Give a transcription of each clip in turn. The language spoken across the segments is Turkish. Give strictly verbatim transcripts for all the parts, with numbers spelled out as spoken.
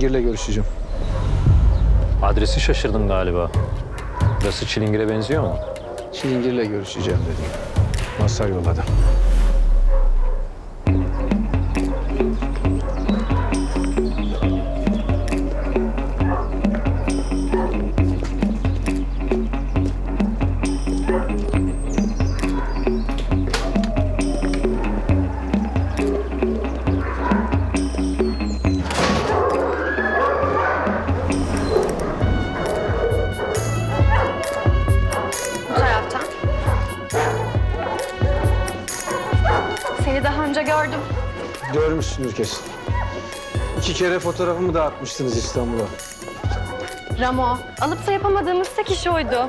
Çilingir'le görüşeceğim. Adresi şaşırdın galiba. Burası Çilingir'e benziyor mu? Çilingir'le görüşeceğim dedim. Mazhar yolladı. Daha önce gördüm. Görmüşsünüz kesin. İki kere fotoğrafımı da atmıştınız İstanbul'a. Ramo, alıp da yapamadığımız tek iş oydu.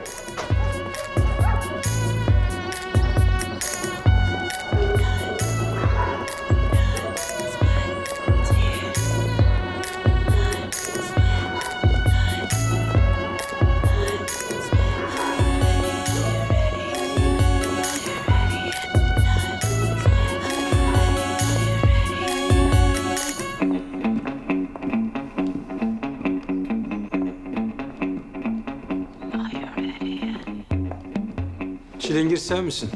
Çilingir sen misin?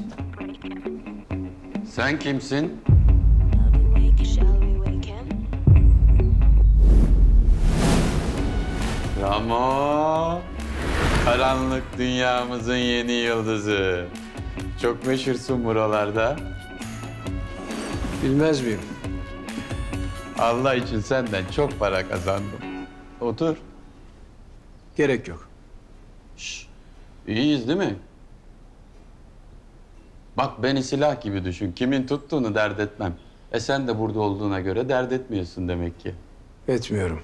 Sen kimsin? Ramo. Karanlık dünyamızın yeni yıldızı. Çok meşhursun buralarda. Bilmez miyim? Allah için senden çok para kazandım. Otur. Gerek yok. Şş, iyiyiz değil mi? Bak beni silah gibi düşün. Kimin tuttuğunu dert etmem. E sen de burada olduğuna göre dert etmiyorsun demek ki. Etmiyorum.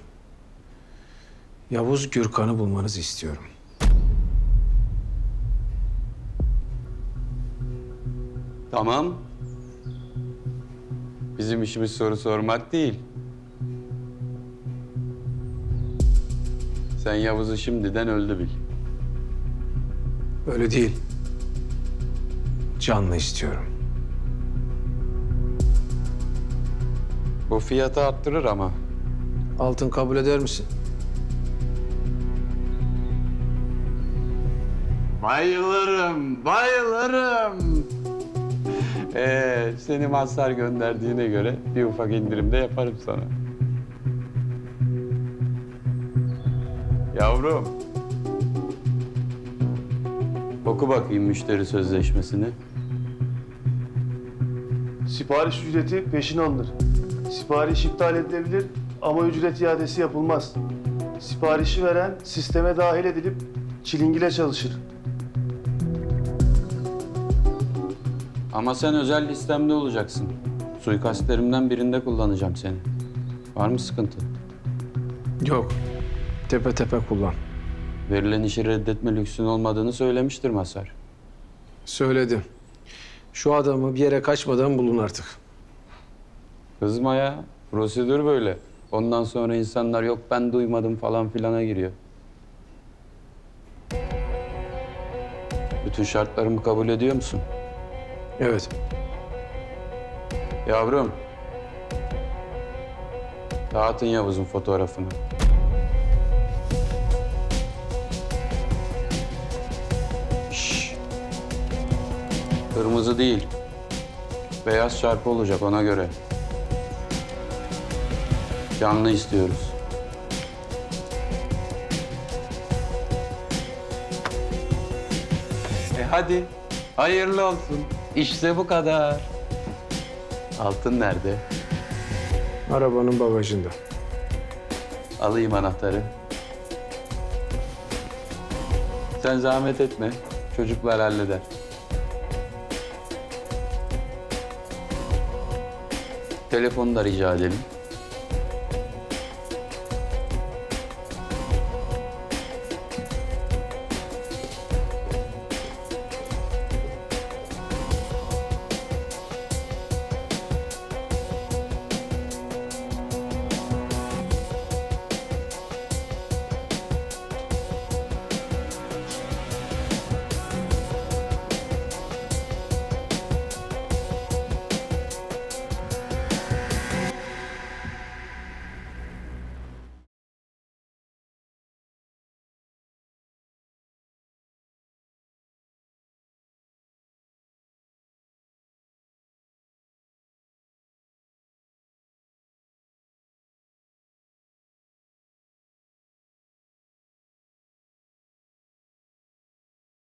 Yavuz Gürkan'ı bulmanızı istiyorum. Tamam. Bizim işimiz soru sormak değil. Sen Yavuz'u şimdiden öldü bil. Öyle değil. Canlı istiyorum. Bu fiyatı arttırır ama. Altın kabul eder misin? Bayılırım, bayılırım. Ee, seni Mazhar gönderdiğine göre bir ufak indirim de yaparım sana. Yavrum. Oku bakayım müşteri sözleşmesini. Sipariş ücreti peşin alınır. Sipariş iptal edilebilir ama ücret iadesi yapılmaz. Siparişi veren sisteme dahil edilip çilingirle çalışır. Ama sen özel listemde olacaksın. Suikastlerimden birinde kullanacağım seni. Var mı sıkıntı? Yok. Tepe tepe kullan. Verilen işi reddetme lüksün olmadığını söylemiştir Mazhar. Söyledim. Şu adamı bir yere kaçmadan bulun artık. Kızma ya. Prosedür böyle. Ondan sonra insanlar yok ben duymadım falan filana giriyor. Bütün şartlarımı kabul ediyor musun? Evet. Yavrum. Dağıtın Yavuz'un fotoğrafını. Şşş. Kırmızı değil. Beyaz çarpı olacak ona göre. Canlı istiyoruz. E hadi. Hayırlı olsun. İşte bu kadar. Altın nerede? Arabanın bagajında. Alayım anahtarı. Sen zahmet etme. Çocuklar halleder. Telefonu da rica edelim.